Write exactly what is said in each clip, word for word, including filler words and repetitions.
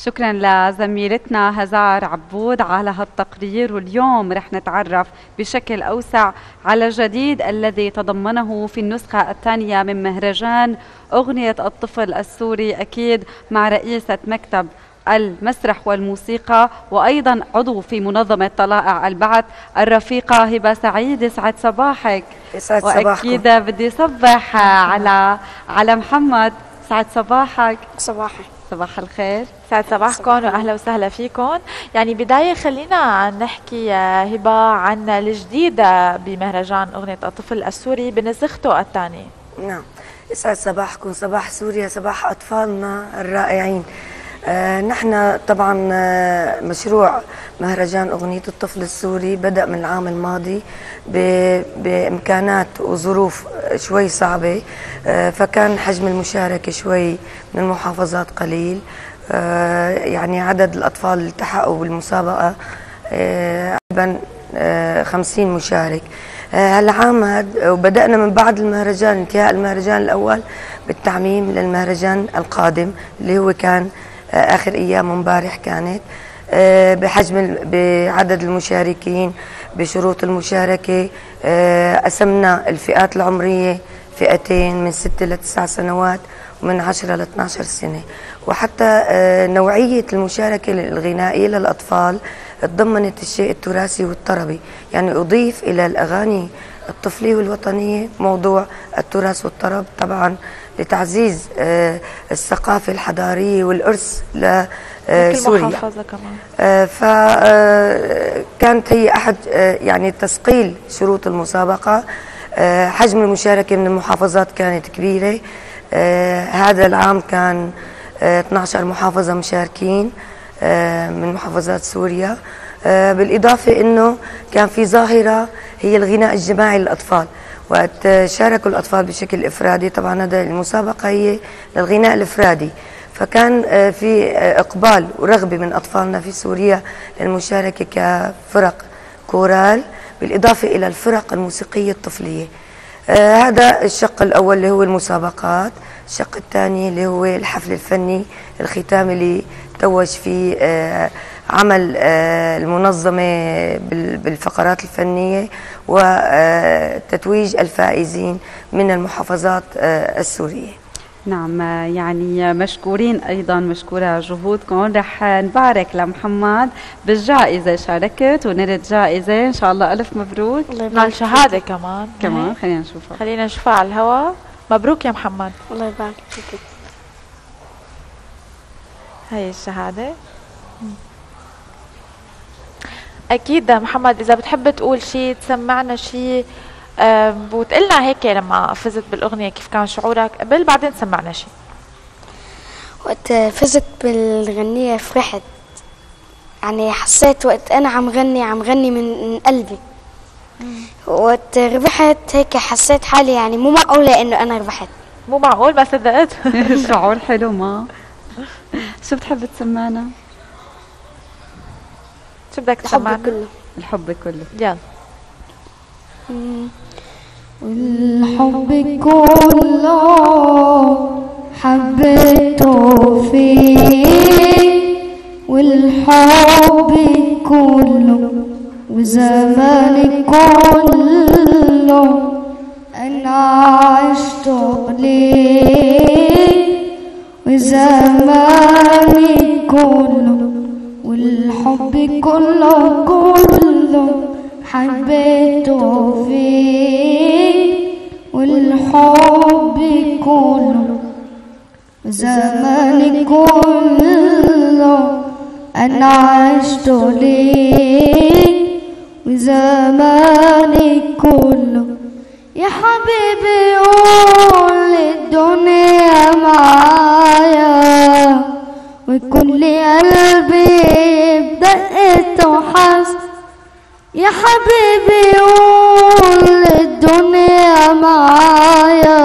شكرا لزميلتنا هزار عبود على هالتقرير. واليوم رح نتعرف بشكل أوسع على الجديد الذي تضمنه في النسخة الثانية من مهرجان أغنية الطفل السوري، أكيد مع رئيسة مكتب المسرح والموسيقى وأيضا عضو في منظمة طلائع البعث الرفيقة هبة سعيد. يسعد صباحك. يسعد صباحكم. وأكيد بدي صبح على على محمد. سعد صباحك. صباحك. صباح الخير. سعد صباحكم واهلا وسهلا فيكم. يعني بدايه خلينا نحكي هبه عن الجديد بمهرجان اغنيه الطفل السوري بنسخته الثانيه. نعم، يسعد صباحكم، صباح سوريا، صباح اطفالنا الرائعين. آه نحن طبعا آه مشروع مهرجان أغنية الطفل السوري بدأ من العام الماضي بإمكانات وظروف شوي صعبة، آه فكان حجم المشاركة شوي من المحافظات قليل، آه يعني عدد الأطفال اللي التحقوا بالمسابقة تقريبا آه خمسين مشارك. هالعام آه وبدأنا من بعد المهرجان، انتهاء المهرجان الأول بالتعميم للمهرجان القادم اللي هو كان آخر أيام امبارح كانت، بحجم بعدد المشاركين بشروط المشاركة. قسمنا الفئات العمرية فئتين من ستة لتسع سنوات ومن عشرة لاثني عشر سنة، وحتى نوعية المشاركة الغنائية للأطفال تضمنت الشيء التراثي والطربي، يعني أضيف إلى الأغاني الطفلية والوطنية موضوع التراث والطرب طبعا لتعزيز الثقافة الحضارية والإرث لسوريا. فكانت هي أحد يعني تثقيل شروط المسابقة. حجم المشاركة من المحافظات كانت كبيرة، هذا العام كان اثني عشر محافظة مشاركين من محافظات سوريا، بالإضافة أنه كان في ظاهرة هي الغناء الجماعي للأطفال، وقت شاركوا الأطفال بشكل إفرادي. طبعا هذا المسابقة هي للغناء الإفرادي، فكان في إقبال ورغبة من أطفالنا في سوريا للمشاركة كفرق كورال بالإضافة إلى الفرق الموسيقية الطفلية. هذا الشق الأول اللي هو المسابقات. الشق الثاني اللي هو الحفل الفني الختامي اللي توج فيه عمل المنظمة بالفقرات الفنية وتتويج الفائزين من المحافظات السورية. نعم، يعني مشكورين أيضا، مشكورة جهودكم. رح نبارك لمحمد بالجائزة، شاركت ونلت جائزة إن شاء الله. ألف مبروك. نال شهادة كمان كمان خلينا نشوفها خلينا نشوفها على الهواء. مبروك يا محمد. الله يبارك فيك. هاي الشهادة. أكيد محمد إذا بتحب تقول شيء تسمعنا شيء وتقلنا هيك لما فزت بالأغنية كيف كان شعورك قبل، بعدين سمعنا شيء. وقت فزت بالغنية فرحت، يعني حسيت وقت أنا عم غني عم غني من قلبي. وقت ربحت هيك حسيت حالي يعني مو معقولة إنه أنا ربحت. مو معقول، ما صدقت. شعور حلو. ما شو بتحب تسمعنا؟ شو بدك تسمعنا؟ الحب كله. الحب كله. يلا. والحب كله حبيته فيه، والحب كله وزماني كله أنا عشت ليه، وزماني كله والحب كله كله حبيته فيه، والحب كله زماني كله أنا عشت ليك، وزماني كله يا حبيبي قول الدنيا معايا، وكل قلبي بدقت وحس. يا حبيبي قول الدنيا معايا،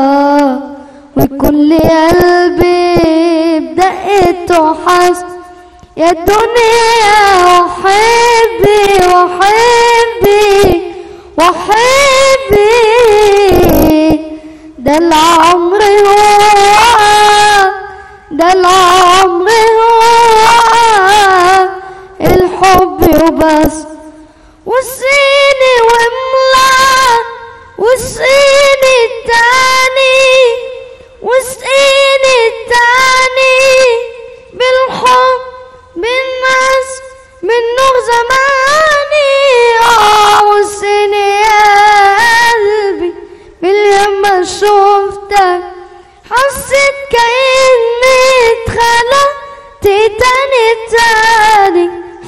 وكل قلبي بدقت وحس. يا الدنيا وحبي وحبي وحبي، ده العمر هو ده العمر هو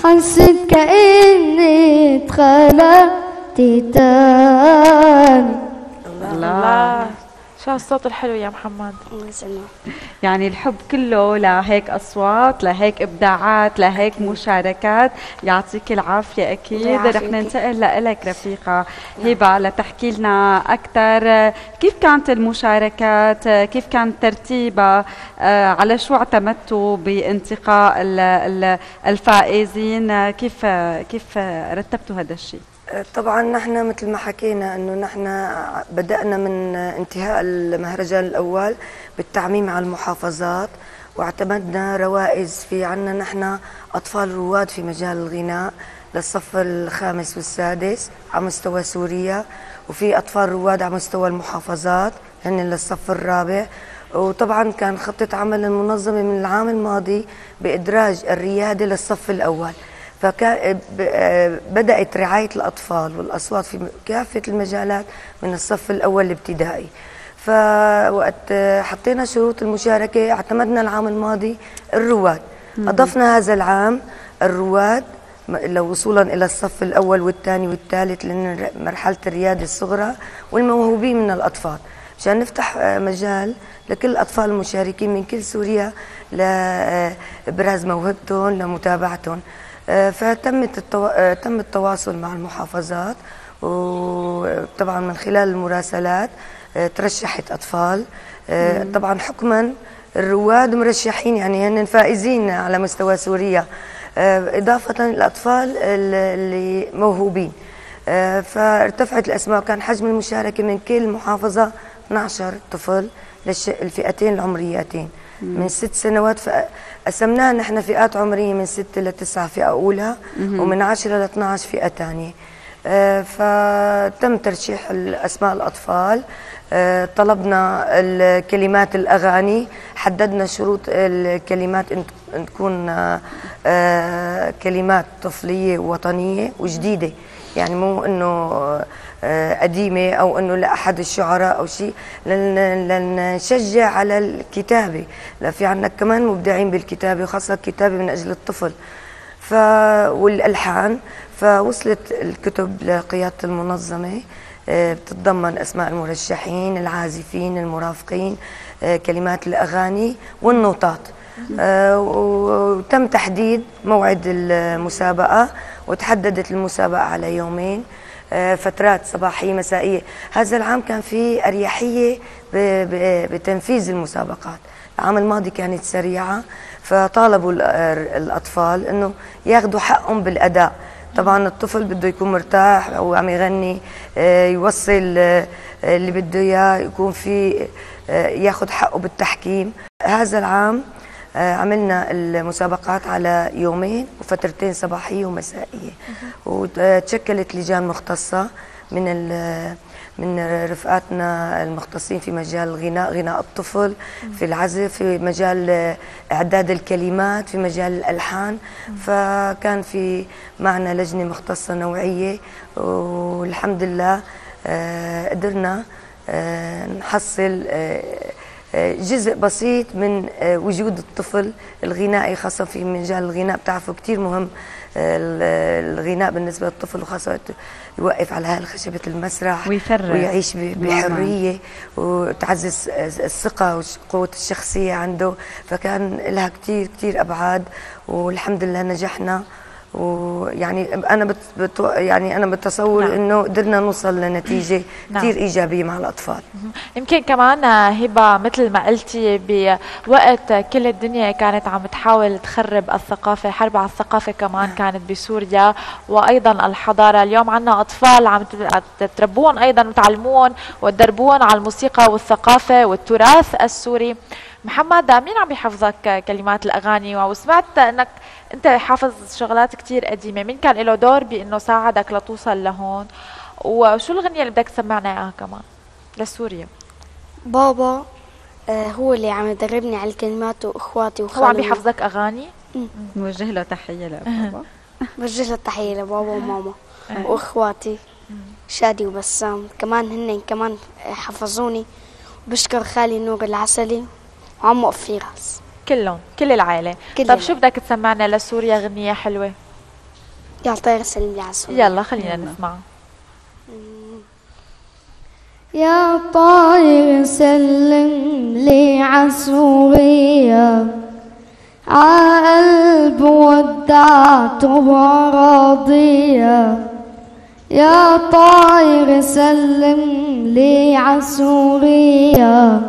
حسيت كأني اتخلقت تاني. الله، شو هالصوت الحلو يا محمد. يعني الحب كله لهيك أصوات، لهيك إبداعات، لهيك مشاركات. يعطيك العافية. أكيد رح ننتقل لك رفيقة هبة لتحكي لنا أكثر كيف كانت المشاركات، كيف كان ترتيبها، على شو اعتمدتوا بانتقاء الفائزين، كيف كيف رتبتوا هذا الشيء؟ طبعا نحن مثل ما حكينا انه نحن بدأنا من انتهاء المهرجان الاول بالتعميم على المحافظات، واعتمدنا روائز في عنا نحن اطفال رواد في مجال الغناء للصف الخامس والسادس على مستوى سوريا، وفي اطفال رواد على مستوى المحافظات هن للصف الرابع. وطبعا كان خطة عمل المنظمة من العام الماضي بإدراج الريادة للصف الأول، فبدأت رعاية الأطفال والأصوات في كافة المجالات من الصف الأول الابتدائي. فوقت حطينا شروط المشاركة اعتمدنا العام الماضي الرواد، أضفنا هذا العام الرواد لو وصولا إلى الصف الأول والثاني والثالث لمرحلة الريادة الصغرى والموهوبين من الأطفال، مشان نفتح مجال لكل الأطفال المشاركين من كل سوريا لإبراز موهبتهم لمتابعتهم. فتم التو... تم التواصل مع المحافظات، وطبعا من خلال المراسلات ترشحت أطفال. طبعا حكما الرواد مرشحين يعني هن فائزين على مستوى سوريا، إضافة للأطفال اللي موهوبين. فارتفعت الأسماء، كان حجم المشاركة من كل محافظة اثني عشر طفل للفئتين العمريتين من ست سنوات. فقسمناها نحن فئات عمرية من ستة لتسعة فئة أولى، ومن عشرة لاثني عشر فئة ثانية. فتم ترشيح أسماء الأطفال، طلبنا الكلمات الأغاني، حددنا شروط الكلمات أن تكون كلمات طفلية وطنية وجديدة، يعني مو انه قديمه او انه لاحد الشعراء او شيء، لنشجع على الكتابه. لا، في عندنا كمان مبدعين بالكتابه، وخاصه الكتابه من اجل الطفل ف والالحان. فوصلت الكتب لقياده المنظمه، بتتضمن اسماء المرشحين، العازفين، المرافقين، كلمات الاغاني والنوتات. وتم تحديد موعد المسابقه، وتحددت المسابقة على يومين، فترات صباحية مسائية. هذا العام كان في أريحية بتنفيذ المسابقات، العام الماضي كانت سريعة، فطالبوا الأطفال أنه ياخذوا حقهم بالأداء. طبعا الطفل بده يكون مرتاح وعم يغني، يوصل اللي بده إياه، يكون في ياخذ حقه بالتحكيم. هذا العام عملنا المسابقات على يومين وفترتين صباحيه ومسائيه، وتشكلت لجان مختصه من من رفقاتنا المختصين في مجال الغناء، غناء الطفل، في العزف، في مجال اعداد الكلمات، في مجال الالحان. فكان في معنا لجنه مختصه نوعيه، والحمد لله قدرنا نحصل جزء بسيط من وجود الطفل الغنائي، خاصة في مجال الغناء. بتعرفوا كتير مهم الغناء بالنسبة للطفل، وخاصة يوقف على هالخشبة المسرح ويفرغ ويعيش بحرية وتعزز الثقة وقوة الشخصية عنده. فكان لها كتير كتير أبعاد، والحمد لله نجحنا. ويعني انا بت بت يعني انا بتصور نعم. انه قدرنا نوصل لنتيجه نعم. كثير ايجابيه مع الاطفال. يمكن كمان هبه مثل ما قلتي بوقت كل الدنيا كانت عم تحاول تخرب الثقافه، حرب على الثقافه كمان نعم. كانت بسوريا، وايضا الحضاره. اليوم عندنا اطفال عم تربون ايضا وتعلمون وتدربون على الموسيقى والثقافه والتراث السوري. محمد، مين عم يحفظك كلمات الاغاني؟ وسمعت انك انت حافظ شغلات كتير قديمه، مين كان له دور بانه ساعدك لتوصل لهون؟ وشو الغنيه اللي بدك تسمعنا اياها كمان لسوريا؟ بابا آه هو اللي عم يدربني على الكلمات، واخواتي وخالي. هو عم يحفظك اغاني؟ نوجه له تحيه لبابا. بوجه له تحيه لبابا وماما واخواتي شادي وبسام، كمان هن كمان حفظوني. بشكر خالي نور العسلي وعمو فيراس، كلهم كل العائله. طيب شو بدك تسمعنا لسوريا غنيه حلوه؟ يا طير سلم لي على سوريا. يلا خلينا نسمع. يا طاير سلم لي على سوريا، عقلب ودعته براضية. يا طاير سلم لي على سوريا،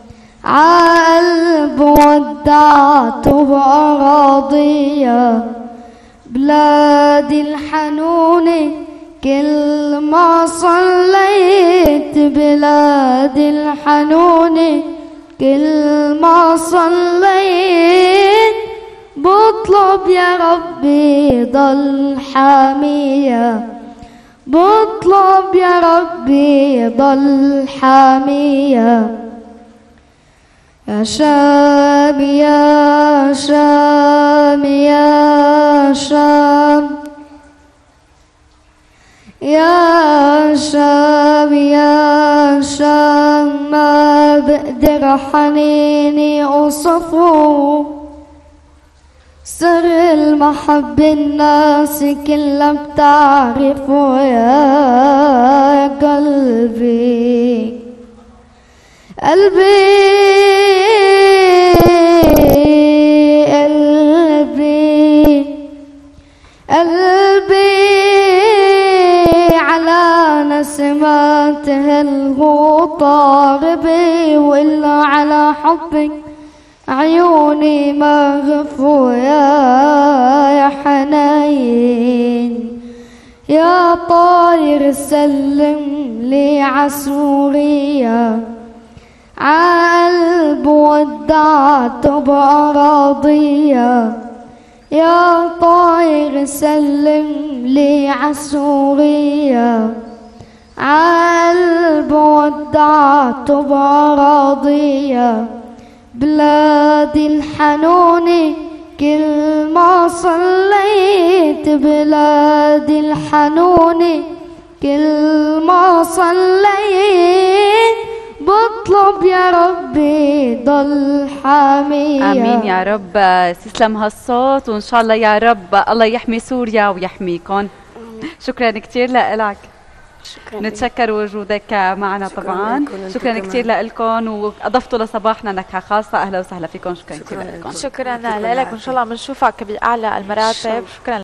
عقلب ودعته براضية. بلادي الحنونة كل ما صليت، بلادي الحنونة كل ما صليت، بطلب يا ربي ضل حامية، بطلب يا ربي ضل حامية. يا شام يا شام يا شام، يا شام يا شام، ما بقدر حنيني أوصفه، سر المحبة الناس كلها بتعرفه. يا قلبي قلبي قلبي قلبي على نسمات هالغوطة غبي، وإلا على حبك عيوني ما غفوا. يا حنين يا طاير سلم لي ع سوريا، عقلب ودعته بأراضية. يا طاير سلم لي ع سوريا، عقلب ودعته بأراضية. بلادي الحنونة كل ما صليت، بلادي الحنونة كل ما صليت، بطلب يا ربي ضل حامية. امين يا رب. تسلم هالصوت، وان شاء الله يا رب الله يحمي سوريا ويحميكم. شكرا كثير لك. شكرا. نتشكر وجودك معنا طبعا. شكرا كثير لكم، واضفتوا لصباحنا نكهه خاصه. اهلا وسهلا فيكم. شكرا كثير لكم. شكرا لك، وان شاء الله بنشوفك باعلى المراتب. شكرا.